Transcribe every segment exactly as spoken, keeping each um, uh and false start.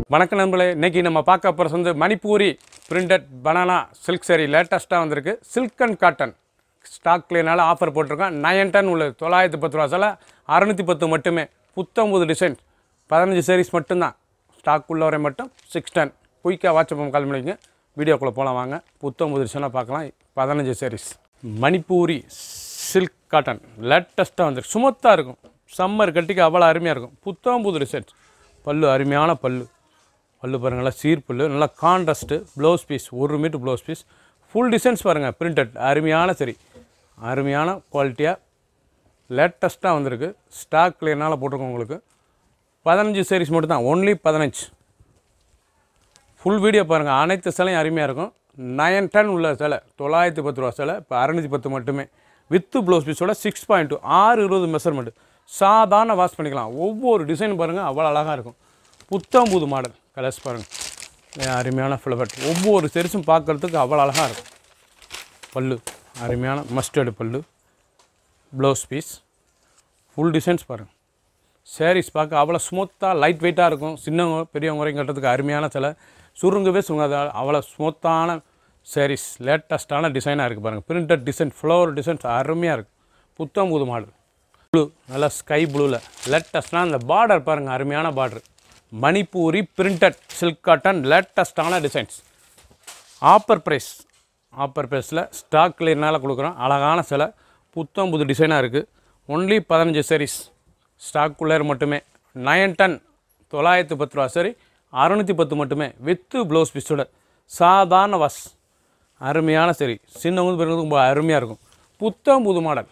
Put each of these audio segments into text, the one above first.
வணக்கம் நண்பர்களே, இன்னைக்கு நம்ம பார்க்க போகிறது வந்து Manipuri printed banana silk saree லேட்டஸ்ட்டாக வந்திருக்கு. சில்க் அண்ட் காட்டன் ஸ்டாக்லேனால ஆஃபர் போட்டிருக்கோம். நயன் டன் உள்ளது தொள்ளாயிரத்தி பத்து ரூபா சில அறுநூற்றி பத்து மட்டுமே. புத்தம்பது டிசைன் பதினஞ்சு sarees மட்டும்தான் ஸ்டாக் உள்ள வரை மட்டும் சிக்ஸ் டன். குயிக்காக வாட்ஸ்அப் கால் பண்ணிங்க. வீடியோக்குள்ளே போகலாம் வாங்க. புத்தம்பது டிசைனாக பார்க்கலாம். பதினஞ்சு sarees மணிப்பூரி சில்க் காட்டன் லேட்டஸ்ட்டாக வந்துருக்கு. சுமத்தாக இருக்கும். சம்மர் கட்டிக்கு அவ்வளோ அருமையாக இருக்கும். புத்தம்பது டிசைன்ஸ். பல்லு அருமையான பல்லு. பல்லு பாருங்கள், நல்லா சீர் பல்லு, நல்லா கான்ட்ராஸ்ட்டு. ப்ளவுஸ் பீஸ் ஒரு metre blouse piece. Full designs பாருங்கள், பிரிண்டட் அருமையான சரி, அருமையான குவாலிட்டியாக லேட்டஸ்ட்டாக வந்திருக்கு. ஸ்டாக்கில் என்னால் போட்டிருக்கோம் உங்களுக்கு. பதினஞ்சு sarees மட்டும் தான், ஒன்லி பதினஞ்சு. ஃபுல் வீடியோ பாருங்கள். அனைத்து சிலையும் அருமையாக இருக்கும். நயன் டன் உள்ள சிலை தொள்ளாயிரத்தி பத்து ரூபா சிலை இப்போ அறுநூற்றி பத்து மட்டுமே. வித்து ப்ளவுஸ் பீஸோட சிக்ஸ் பாயிண்ட் டூ ஆறு இருபது மெஷர்மெண்ட்டு. சாதாரண வாஷ் பண்ணிக்கலாம். ஒவ்வொரு டிசைன் பாருங்கள், அவ்வளோ அழகாக இருக்கும். புத்தம்புது மாடல் கலர்ஸ் பாருங்கள், அருமையான ஃப்ளவர். ஒவ்வொரு செரிஸும் பார்க்குறதுக்கு அவ்வளோ அழகாக இருக்கும். பல்லு அருமையான மஸ்டர்டு பல்லு. ப்ளவுஸ் பீஸ் ஃபுல் டிசைன்ஸ் பாருங்கள். சாரீஸ் பார்க்க அவ்வளோ ஸ்மூத்தாக லைட் வெயிட்டாக இருக்கும். சின்னவங்க பெரியவங்க வரைக்கும் கட்டுறதுக்கு அருமையான சில சுருங்கவே சுருங்காத அவ்வளோ ஸ்மூத்தான சாரீஸ். லேட்டஸ்ட்டான டிசைனாக இருக்குது பாருங்கள். பிரிண்டட் டிசைன், ஃப்ளவர் டிசைன்ஸ் அருமையாக இருக்குது. புத்தம்புது மாடல். ப்ளூ நல்லா ஸ்கை ப்ளூவில் லேட்டஸ்ட்டான அந்த பார்டர் பாருங்கள், அருமையான border. Manipuri printed silk cotton லேட்டஸ்ட்டான டிசைன்ஸ். ஆப்பர் ப்ரைஸ் ஆப்பர் ப்ரைஸில் ஸ்டாக்கில் என்னால் கொடுக்குறோம். அழகான சில புத்தம்புது டிசைனாக இருக்குது. ஒன்லி பதினஞ்சு sarees ஸ்டாக்குள்ளே மட்டுமே. நயன் டன் தொள்ளாயிரத்தி பத்து ரூபா சரி அறுநூற்றி பத்து மட்டுமே. வித்து ப்ளவுஸ் பீஸோட சாதாரண வாஷ். அருமையான சரி, சின்னவங்க பெரியவங்க ரொம்ப அருமையாக இருக்கும். புத்தம்புது மாடல்.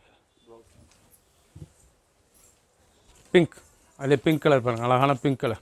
பிங்க், அதே பிங்க் கலர் பாருங்கள், அழகான பிங்க் கலர்.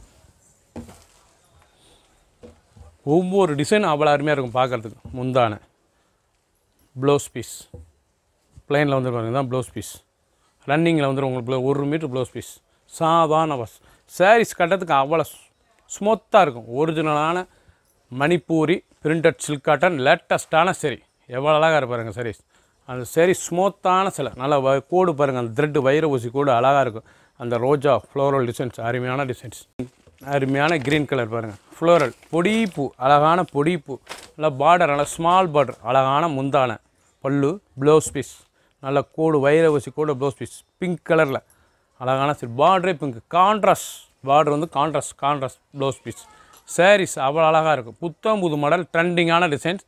ஒவ்வொரு டிசைனும் அவ்வளோ அருமையாக இருக்கும் பார்க்குறதுக்கு. முந்தான ப்ளவுஸ் பீஸ் ப்ளைனில் வந்து பாருங்கள், தான் ப்ளவுஸ் பீஸ். ரன்னிங்கில் வந்துடும் உங்களுக்கு ஒரு மீட்டர் ப்ளவுஸ் பீஸ். சாதாரண வாஷ். சாரீஸ் கட்டுறதுக்கு அவ்வளோ ஸ்மூத்தாக இருக்கும். ஒரிஜினலான மணிப்பூரி பிரிண்டட் சில்க் காட்டன் லேட்டஸ்ட்டான சரி. எவ்வளோ அழகாக இருப்பாருங்க சாரீஸ். அந்த சரி ஸ்மூத்தான சில நல்லா வ கோடு பாருங்கள், அந்த த்ரெட்டு வைர ஊசி கோடு அழகாக இருக்கும். அந்த ரோஜா ஃப்ளோரல் டிசைன்ஸ் அருமையான டிசைன்ஸ். அருமையான க்ரீன் கலர் பாருங்கள், ஃப்ளோரல் பொடி பூ, அழகான பொடி பூ. நல்லா பார்டர், நல்லா ஸ்மால் பார்டர், அழகான முந்தான பல்லு. ப்ளவுஸ் பீஸ் நல்ல கோடு வைர ஊசி கோடு ப்ளவுஸ் பீஸ். பிங்க் கலரில் அழகான சரி, பார்டரே பிங்க். கான்ட்ராஸ்ட் பார்டர் வந்து contrast contrast blouse piece. Sarees அவ்வளோ அழகாக இருக்கும். புத்தம்புது மாடல் ட்ரெண்டிங்கான டிசைன்ஸ்.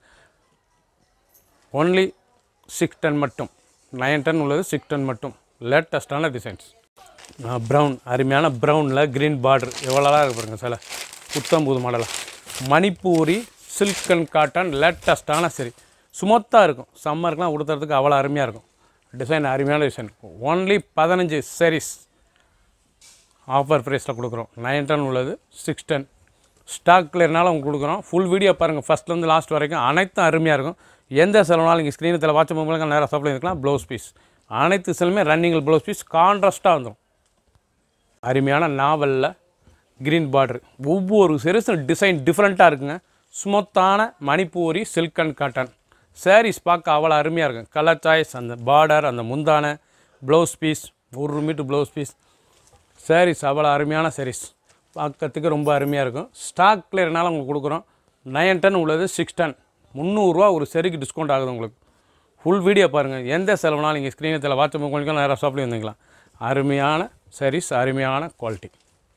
ஒன்லி சிக்ஸ் டன் மட்டும். நயன் டன் உள்ளது சிக்ஸ் டன் மட்டும். லேட்டஸ்ட்டான டிசைன்ஸ். ப்ரௌன், அருமையான ப்ரௌனில் க்ரீன் பார்டர் எவ்வளோ அழகாக இருக்கு பாருங்கள் சில. புத்தம்புது மாடலாக மணிப்பூரி சில்க் அண்ட் காட்டன் லேட்டஸ்ட்டான சரி. சுமத்தாக இருக்கும். சம்மருக்குலாம் உடுத்துறதுக்கு அவ்வளோ அருமையாக இருக்கும். டிசைன் அருமையான டிசைன். ஒன்லி பதினஞ்சு sarees ஆஃபர் ப்ரைஸில் கொடுக்குறோம். நைன் டன் உள்ளது சிக்ஸ் டன். ஸ்டாக்கில் இருந்தாலும் உங்களுக்கு கொடுக்குறோம். ஃபுல் வீடியோ பாருங்கள், ஃபஸ்ட்லேருந்து லாஸ்ட் வரைக்கும். அனைத்தும் அருமையாக இருக்கும். எந்த செலவுனாலும் இங்கே ஸ்க்ரீனில் வாட்ஸ்அப் மூலமாக நேராக சப்ளை இருக்கலாம். ப்ளவுஸ் பீஸ் அனைத்து செல்லுமே ரன்னிங்கில் ப்ளவுஸ் பீஸ் கான்ட்ராஸ்ட்டாக வந்துடும். அருமையான நாவலில் க்ரீன் பார்டர். ஒவ்வொரு செரிஸும் டிசைன் டிஃப்ரெண்ட்டாக இருக்குங்க. ஸ்மூத்தான Manipuri silk and cotton sarees பார்க்க அவ்வளோ அருமையாக இருக்கும். கலர் சாய்ஸ், அந்த பார்டர், அந்த முந்தான ப்ளவுஸ் பீஸ் ஒரு மீட்டர் ப்ளவுஸ் பீஸ். சாரீஸ் அவ்வளோ அருமையான சாரீஸ். பார்க்கறதுக்கு ரொம்ப அருமையாக இருக்கும். ஸ்டாக்கில் இருந்தாலும் உங்களுக்கு கொடுக்குறோம். நயன் டன் உள்ளது சிக்ஸ் டன். முந்நூறுரூவா ஒரு சரிக்கு டிஸ்கவுண்ட் ஆகுது உங்களுக்கு. ஃபுல் வீடியோ பாருங்கள். எந்த செலவுனாலும் நீங்கள் ஸ்க்ரீனில் வாட்ஸ்அப் உங்களுக்கு நேராக ஷாப்லேயும் வந்துக்கலாம். அருமையான சாரீஸ், அருமையான குவாலிட்டி.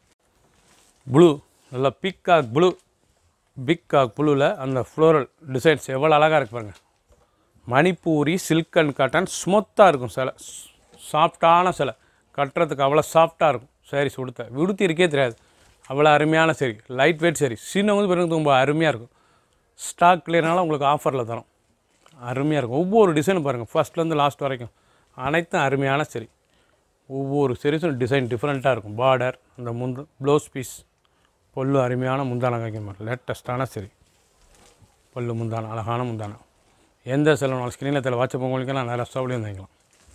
ப்ளூ, நல்லா பிக்காக் ப்ளூ. பிக்காக் ப்ளூவில் அந்த ஃப்ளோரல் டிசைன்ஸ் எவ்வளோ அழகாக இருக்கு பாருங்கள். மணிப்பூரி சில்க் அண்ட் காட்டன் ஸ்மூத்தாக இருக்கும் சில. சாஃப்டான சில கட்டுறதுக்கு அவ்வளோ சாஃப்டாக இருக்கும். சாரீஸ் உடுத்த விடுத்தி இருக்கே தெரியாது. அவ்வளோ அருமையான சரி, லைட் வெயிட் சரி. சின்னவங்க பிறகு ரொம்ப அருமையாக இருக்கும். ஸ்டாக் கிளியர்னால உங்களுக்கு ஆஃபரில் தரோம். அருமையாக இருக்கும். ஒவ்வொரு டிசைனும் பாருங்கள், ஃபஸ்ட்லேருந்து லாஸ்ட் வரைக்கும். அனைத்தும் அருமையான சரி. ஒவ்வொரு சரிஸும் டிசைன் டிஃப்ரெண்ட்டாக இருக்கும். பார்டர், அந்த முந்து ப்ளவுஸ் பீஸ். பல்லு அருமையான முந்தான காய்க்க மாதிரி லேட்டஸ்ட்டான சரி. பல்லு முந்தான அழகான முந்தான. எந்த செலவுனாலும் ஸ்க்ரீனில் தெரியல வாட்ஸ்அப் உங்களுக்கு நான் நிறைய ஸ்டவ்லேயும் வாங்கிக்கலாம்.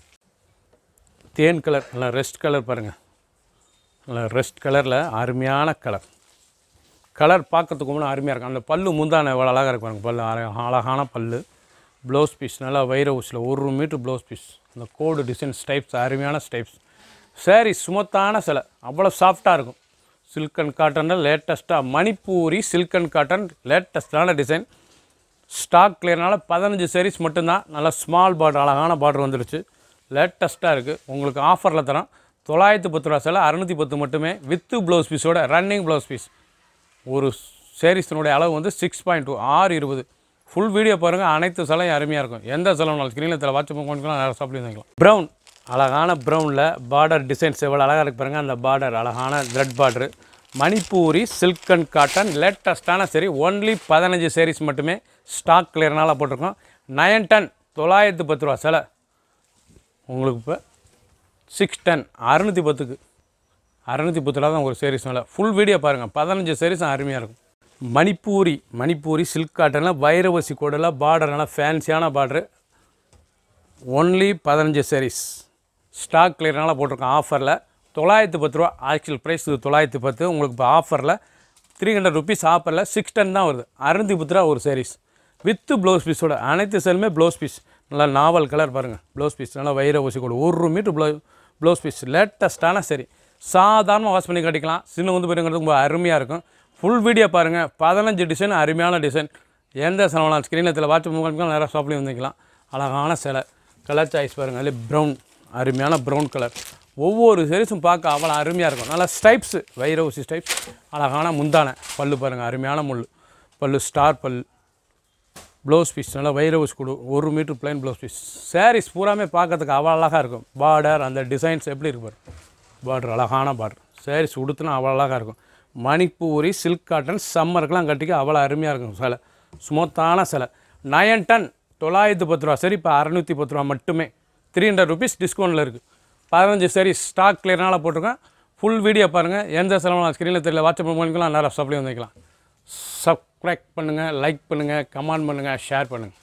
தேன் கலர், நல்லா ரெஸ்ட் கலர் பாருங்கள். நல்லா ரெஸ்ட் கலரில் அருமையான கலர். கலர் பார்க்கறதுக்கு முன்னே அருமையாக இருக்கும். அந்த பல்லு முந்தான எவ்வளோ அழகாக இருக்கு பாருங்கள். பல்லு அழகான பல்லு. ப்ளவுஸ் பீஸ் நல்லா வைர ஊசியில் ஒரு மீட்டர் ப்ளவுஸ் பீஸ். அந்த கோடு டிசைன் ஸ்டைப்ஸ் அருமையான ஸ்டைப்ஸ். சாரீ சுமத்தான சிலை, அவ்வளோ சாஃப்டாக இருக்கும். சில்க் அண்ட் காட்டனில் லேட்டஸ்ட்டாக மணிப்பூரி சில்க் அண்ட் காட்டன் லேட்டஸ்ட்டான டிசைன். ஸ்டாக் கிளியர்னால பதினஞ்சு sarees மட்டும்தான். நல்லா ஸ்மால் பார்டர், அழகான பார்டர் வந்துடுச்சு. லேட்டஸ்ட்டாக இருக்குது. உங்களுக்கு ஆஃபரில் தரோம். தொள்ளாயிரத்து பத்து ரூபா சேலை அறுநூற்றி பத்து மட்டுமே வித்து ப்ளவுஸ் பீஸோட ரன்னிங் ப்ளவுஸ் பீஸ். ஒரு சேரீஸினுடைய அளவு வந்து சிக்ஸ் பாயிண்ட் டூ ஆறு இருபது. ஃபுல் வீடியோ பாருங்கள். அனைத்து சேலையும் அருமையாக இருக்கும். எந்த சேலைனாலும் ஸ்க்ரீனில் தலை வாட்ச் பண்ணிக்கலாம், நிறைய சாப்பிட்டு வாங்கிக்கலாம். ப்ரௌன், அழகான ப்ரௌனில் பார்டர் டிசைன்ஸ் எவ்வளோ அழகாக இருக்கு பாருங்கள். அந்த பார்டர் அழகான thread border. Manipuri silk and cotton லேட்டஸ்ட்டான சரி. ஒன்லி பதினஞ்சு sarees மட்டுமே ஸ்டாக் கிளியர்னால போட்டிருக்கோம். நயன் டன் தொள்ளாயிரத்து பத்து ரூபா சேலை உங்களுக்கு இப்போ சிக்ஸ் டென் அறுநூற்றி பத்துக்கு அறுநூற்றி பத்து ரூபா தான் ஒரு sarees மேலே. ஃபுல் வீடியோ பாருங்கள். பதினஞ்சு sarees அருமையாக இருக்கும். மணிப்பூரி மணிப்பூரி சில்க் காட்டனில் வைரவசி கோடில் பார்டர் நல்லா ஃபேன்சியான பார்டரு. ஒன்லி பதினஞ்சு sarees ஸ்டாக் கிளியர்னால போட்டிருக்கோம். ஆஃபரில் தொள்ளாயிரத்து பத்து ரூபா. ஆக்சுவல் ப்ரைஸ் தொள்ளாயிரத்து பத்து. உங்களுக்கு இப்போ ஆஃபரில் த்ரீ ஹண்ட்ரட் ருபீஸ் ஆஃபரில் சிக்ஸ் டென் தான் வருது. அறுநூற்றி பத்து ரூபா ஒரு sarees வித்து ப்ளவுஸ் பீஸோட. அனைத்து சேலுமே ப்ளவுஸ் பீஸ். நல்லா நாவல் கலர் பாருங்கள். ப்ளவுஸ் பீஸ் நல்லா வைர ஊசி கூட ஒரு மீட்டர் ப்ளவு ப்ளவுஸ் பீஸ். லேட்டஸ்ட்டான சரி. சாதாரணமாக வாஷ் பண்ணி கட்டிக்கலாம். சின்ன வந்து போயிருங்கிறது ரொம்ப அருமையாக இருக்கும். ஃபுல் வீடியோ பாருங்கள். பதினஞ்சு டிசைன் அருமையான டிசைன். எந்த செலவெலாம் ஸ்க்ரீனில் வாட்ச் பண்ணிக்கலாம், நேராக ஷாப்லேயும் வந்துக்கலாம். அழகான சேலை. கலர் சாய்ஸ் பாருங்கள். அதில் ப்ரௌன், அருமையான ப்ரௌன் கலர். ஒவ்வொரு sareesம் பார்க்க அவ்வளோ அருமையாக இருக்கும். நல்லா ஸ்டைப்ஸு, வைர ஊசி ஸ்டைப்ஸ். அழகான முந்தானை. பல்லு பாருங்கள், அருமையான முள் பல்லு, ஸ்டார் பல். ப்ளவுஸ் பீஸ் நல்லா வைர ஊசி கொடு. ஒரு metre plain blouse piece. sarees பூராமே பார்க்கறதுக்கு அவ்வளோ அழகாக இருக்கும். பார்டர் அந்த டிசைன்ஸ் எப்படி இருக்கு பாரு. பார்டர் அழகான பார்டர். sarees உடுத்துனா அவ்வளோ அழகாக இருக்கும். மணிப்பூரி சில்க் காட்டன் சம்மருக்கெலாம் கட்டிக்க அவ்வளோ அருமையாக இருக்கும் சேலை. ஸ்மூத்தான சேலை. நயன் டன் தொள்ளாயிரத்து பத்து ரூபா சரி. இப்போ அறுநூற்றி பத்து ரூபா மட்டுமே. த்ரீ ஹண்ட்ரட் ருபீஸ் டிஸ்கவுண்ட்டில் இருக்குது. பதினஞ்சு sarees ஸ்டாக் கிளியர்னால போட்டிருக்கேன். ஃபுல் வீடியோ பாருங்கள். எந்த செலவு ஸ்க்ரீனில் தெரியல, வாட்ஸ்அப் பண்ணிக்கலாம், நேராக சப்ளை வந்துக்கலாம். சப்ஸ்கிரைப் பண்ணுங்கள், லைக் பண்ணுங்கள், கமெண்ட் பண்ணுங்கள், ஷேர் பண்ணுங்கள்.